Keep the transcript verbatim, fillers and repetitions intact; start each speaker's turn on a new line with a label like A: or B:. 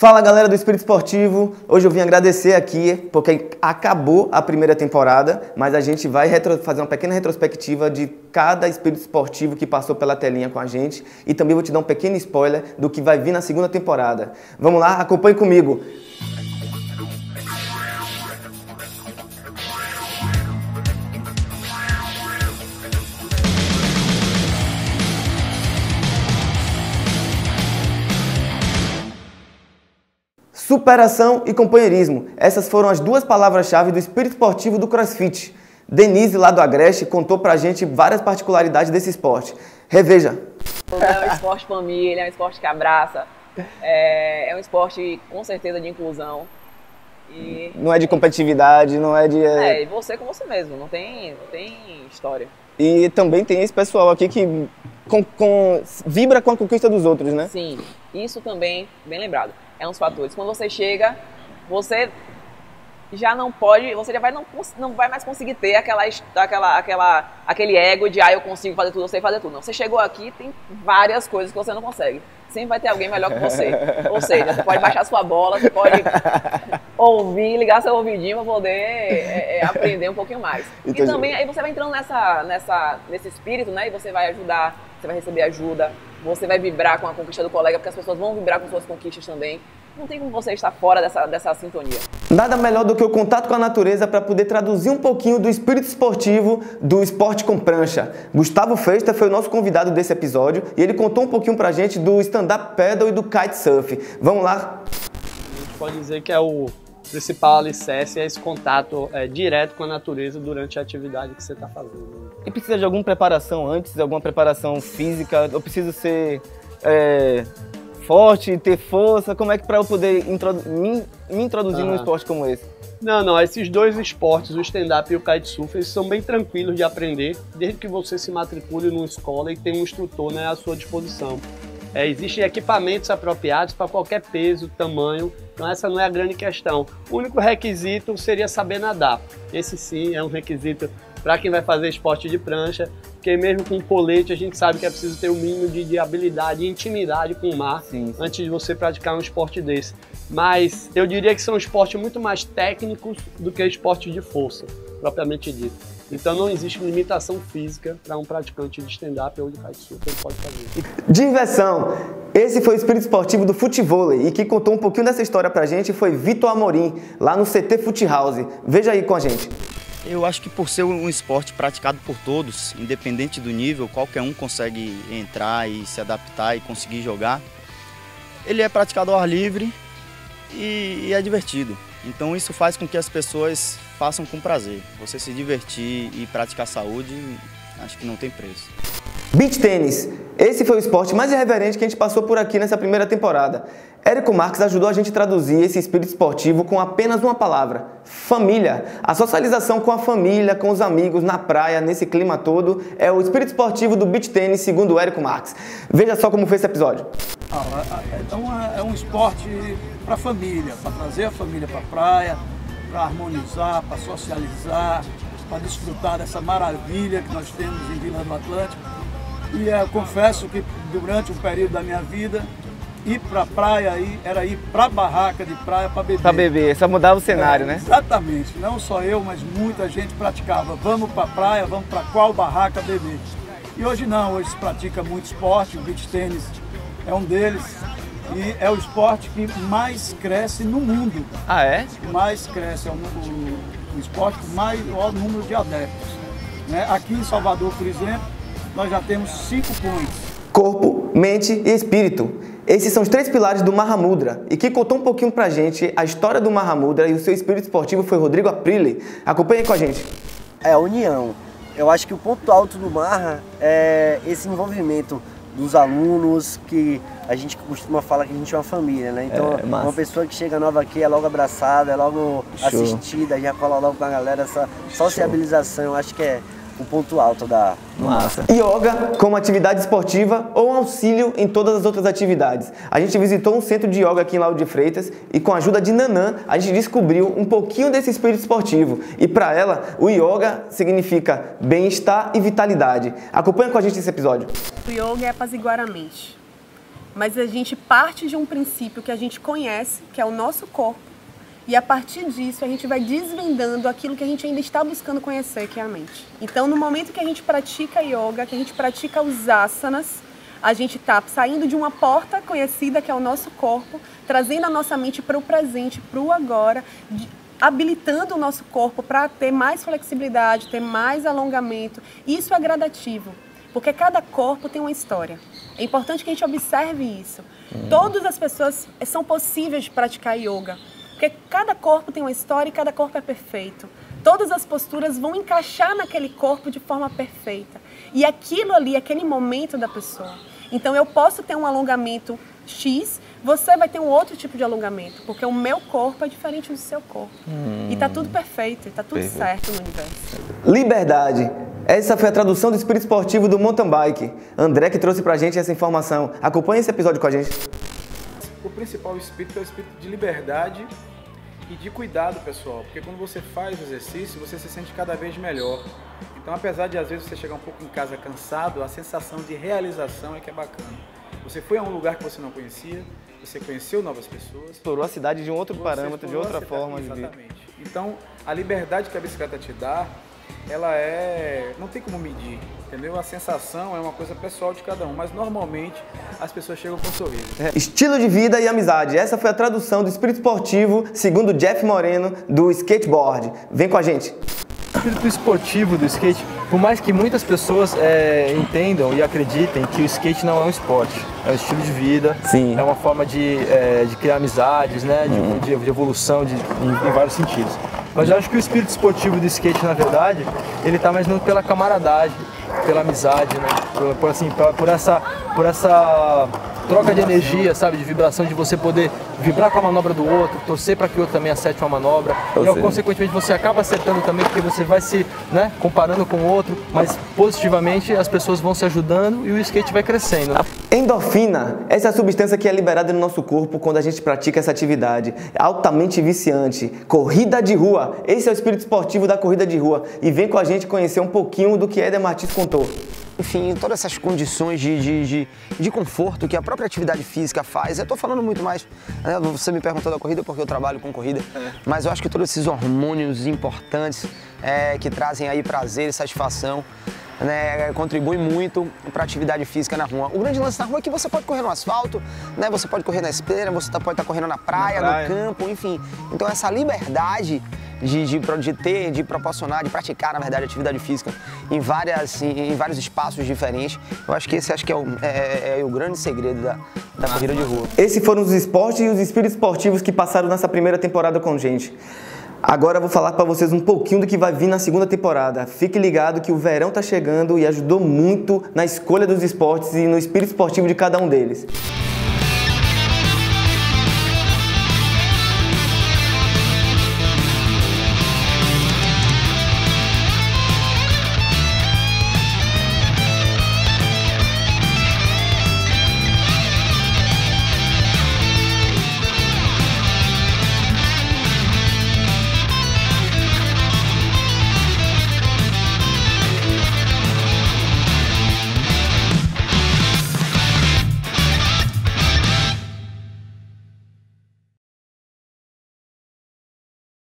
A: Fala galera do Espírito Esportivo, hoje eu vim agradecer aqui porque acabou a primeira temporada, mas a gente vai retro, fazer uma pequena retrospectiva de cada Espírito Esportivo que passou pela telinha com a gente e também vou te dar um pequeno spoiler do que vai vir na segunda temporada. Vamos lá, acompanhe comigo! Superação e companheirismo. Essas foram as duas palavras-chave do espírito esportivo do CrossFit. Denise, lá do Agreste, contou pra gente várias particularidades desse esporte. Reveja.
B: É um esporte família, é um esporte que abraça, é, é um esporte com certeza de inclusão. E,
A: não é de competitividade, não é de...
B: É, e você com você mesmo, não tem, não tem história.
A: E também tem esse pessoal aqui que com, com, vibra com a conquista dos outros, né?
B: Sim, isso também, bem lembrado. É um dos fatores. Quando você chega, você já não pode, você já vai, não, não vai mais conseguir ter aquela, aquela, aquela, aquele ego de ah, eu consigo fazer tudo, eu sei fazer tudo. Não, você chegou aqui, tem várias coisas que você não consegue. Sempre vai ter alguém melhor que você. Ou seja, você pode baixar sua bola, você pode ouvir, ligar seu ouvidinho para poder é, é, aprender um pouquinho mais. Entendi. E também aí você vai entrando nessa, nessa, nesse espírito, né? E você vai ajudar, você vai receber ajuda, você vai vibrar com a conquista do colega, porque as pessoas vão vibrar com suas conquistas também. Não tem como você estar fora dessa, dessa sintonia.
A: Nada melhor do que o contato com a natureza para poder traduzir um pouquinho do espírito esportivo do esporte com prancha. Gustavo Festa foi o nosso convidado desse episódio e ele contou um pouquinho pra gente do stand-up paddle e do kitesurf. Vamos lá?
C: A gente pode dizer que é o principal alicerce, é esse contato é, direto com a natureza durante a atividade que você está fazendo.
A: E precisa de alguma preparação antes, alguma preparação física? Eu preciso ser... É... forte, ter força, como é que para eu poder introdu me, me introduzir ah. num esporte como esse?
C: Não, não, esses dois esportes, o stand-up e o kitesurf, eles são bem tranquilos de aprender, desde que você se matricule numa escola e tenha um instrutor, né, à sua disposição. É, existem equipamentos apropriados para qualquer peso, tamanho, então essa não é a grande questão. O único requisito seria saber nadar. Esse sim é um requisito para quem vai fazer esporte de prancha, porque mesmo com colete a gente sabe que é preciso ter um mínimo de, de habilidade e intimidade com o mar sim, sim. antes de você praticar um esporte desse. Mas eu diria que são esportes muito mais técnicos do que esportes de força, propriamente dito. Então não existe limitação física para um praticante de stand-up ou de kitesurf, ele pode fazer.
A: Diversão! Esse foi o espírito esportivo do futevôlei e quem contou um pouquinho dessa história pra gente foi Vitor Amorim, lá no C T Fute House. Veja aí com a gente.
D: Eu acho que por ser um esporte praticado por todos, independente do nível, qualquer um consegue entrar e se adaptar e conseguir jogar. Ele é praticado ao ar livre e, e é divertido. Então isso faz com que as pessoas façam com prazer. Você se divertir e praticar saúde, acho que não tem preço.
A: Beach tênis. Esse foi o esporte mais irreverente que a gente passou por aqui nessa primeira temporada. Érico Marques ajudou a gente a traduzir esse espírito esportivo com apenas uma palavra: família. A socialização com a família, com os amigos, na praia, nesse clima todo, é o espírito esportivo do beach tênis, segundo o Érico Marques. Veja só como foi esse episódio.
E: Então é um esporte para a família, para trazer a família para a praia, para harmonizar, para socializar, para desfrutar dessa maravilha que nós temos em Vila do Atlântico. E eu confesso que durante um período da minha vida, ir para a praia aí era ir para a barraca de praia para beber.
A: Para beber, só mudava o cenário, é, né?
E: Exatamente, não só eu, mas muita gente praticava. Vamos para a praia, vamos para qual barraca beber. E hoje não, hoje se pratica muito esporte, o beach tênis é um deles. E é o esporte que mais cresce no mundo.
A: Ah, é?
E: Mais cresce, é o, o, o esporte com maior número de adeptos. Né? Aqui em Salvador, por exemplo, nós já temos cinco points.
A: Corpo, mente e espírito. Esses são os três pilares do Mahamudra. E quem contou um pouquinho pra gente a história do Mahamudra e o seu espírito esportivo foi Rodrigo Aprile. Acompanhe com a gente.
F: É a união. Eu acho que o ponto alto do Maha é esse envolvimento dos alunos, que a gente costuma falar que a gente é uma família, né? Então, é, uma pessoa que chega nova aqui é logo abraçada, é logo Show. assistida, já cola logo com a galera, essa sociabilização, eu acho que é o ponto alto da
A: massa. Yoga como atividade esportiva ou auxílio em todas as outras atividades. A gente visitou um centro de yoga aqui em Lauro de Freitas e com a ajuda de Nanã a gente descobriu um pouquinho desse espírito esportivo. E para ela, o yoga significa bem-estar e vitalidade. Acompanha com a gente esse episódio.
G: O yoga é apaziguar a mente. mas a gente parte de um princípio que a gente conhece, que é o nosso corpo, e a partir disso a gente vai desvendando aquilo que a gente ainda está buscando conhecer, que é a mente. Então, no momento que a gente pratica yoga, que a gente pratica os asanas, a gente está saindo de uma porta conhecida, que é o nosso corpo, trazendo a nossa mente para o presente, para o agora, de, habilitando o nosso corpo para ter mais flexibilidade, ter mais alongamento. Isso é gradativo, porque cada corpo tem uma história. É importante que a gente observe isso. Hum. Todas as pessoas são possíveis de praticar yoga, porque cada corpo tem uma história e cada corpo é perfeito. Todas as posturas vão encaixar naquele corpo de forma perfeita. E aquilo ali, aquele momento da pessoa. Então eu posso ter um alongamento X, você vai ter um outro tipo de alongamento, porque o meu corpo é diferente do seu corpo. Hum. E tá tudo perfeito, e tá tudo perfeito. Certo no universo.
A: Liberdade. Essa foi a tradução do espírito esportivo do mountain bike. André que trouxe pra gente essa informação. Acompanhe esse episódio com a gente.
H: O principal espírito é o espírito de liberdade e de cuidado, pessoal, porque quando você faz o exercício, você se sente cada vez melhor. Então, apesar de às vezes você chegar um pouco em casa cansado, a sensação de realização é que é bacana. Você foi a um lugar que você não conhecia, você conheceu novas pessoas.
A: Explorou a cidade de um outro parâmetro, de outra forma de
H: ver. Exatamente. Então, a liberdade que a bicicleta te dá, ela é... não tem como medir, entendeu? A sensação é uma coisa pessoal de cada um, mas normalmente as pessoas chegam com um sorriso.
A: É. Estilo de vida e amizade. Essa foi a tradução do espírito esportivo, segundo Jeff Moreno, do skateboard. Vem com a gente.
I: O espírito esportivo do skate, por mais que muitas pessoas é, entendam e acreditem que o skate não é um esporte, é um estilo de vida,
A: Sim.
I: é uma forma de, é, de criar amizades, né, de, hum. de, de evolução de, em, em vários sentidos. Mas eu acho que o espírito esportivo do skate, na verdade, ele está mais pela camaradagem, pela amizade, né, por, por, assim, por, por, essa, por essa troca de energia, sabe, de vibração, de você poder vibrar com a manobra do outro, torcer para que o outro também acerte uma manobra. Eu e, sei. consequentemente, você acaba acertando também, porque você vai se, né, comparando com o outro, mas positivamente as pessoas vão se ajudando e o skate vai crescendo.
A: Endorfina, essa é a substância que é liberada no nosso corpo quando a gente pratica essa atividade. É altamente viciante. Corrida de rua, esse é o espírito esportivo da corrida de rua. E vem com a gente conhecer um pouquinho do que Éder Martins contou.
J: Enfim, todas essas condições de, de, de, de conforto que a própria atividade física faz. Eu tô falando muito mais, né? Você me perguntou da corrida porque eu trabalho com corrida, é. mas eu acho que todos esses hormônios importantes é, que trazem aí prazer e satisfação, né, contribui muito para a atividade física na rua. O grande lance na rua é que você pode correr no asfalto, né, você pode correr na esteira, você pode estar correndo na praia, na praia, no campo, enfim. Então essa liberdade de, de, de ter, de proporcionar, de praticar, na verdade, atividade física em, várias, em, em vários espaços diferentes, eu acho que esse acho que é, o, é, é o grande segredo da, da corrida de rua.
A: Esses foram os esportes e os espíritos esportivos que passaram nessa primeira temporada com a gente. Agora eu vou falar para vocês um pouquinho do que vai vir na segunda temporada. Fique ligado que o verão tá chegando e ajudou muito na escolha dos esportes e no espírito esportivo de cada um deles.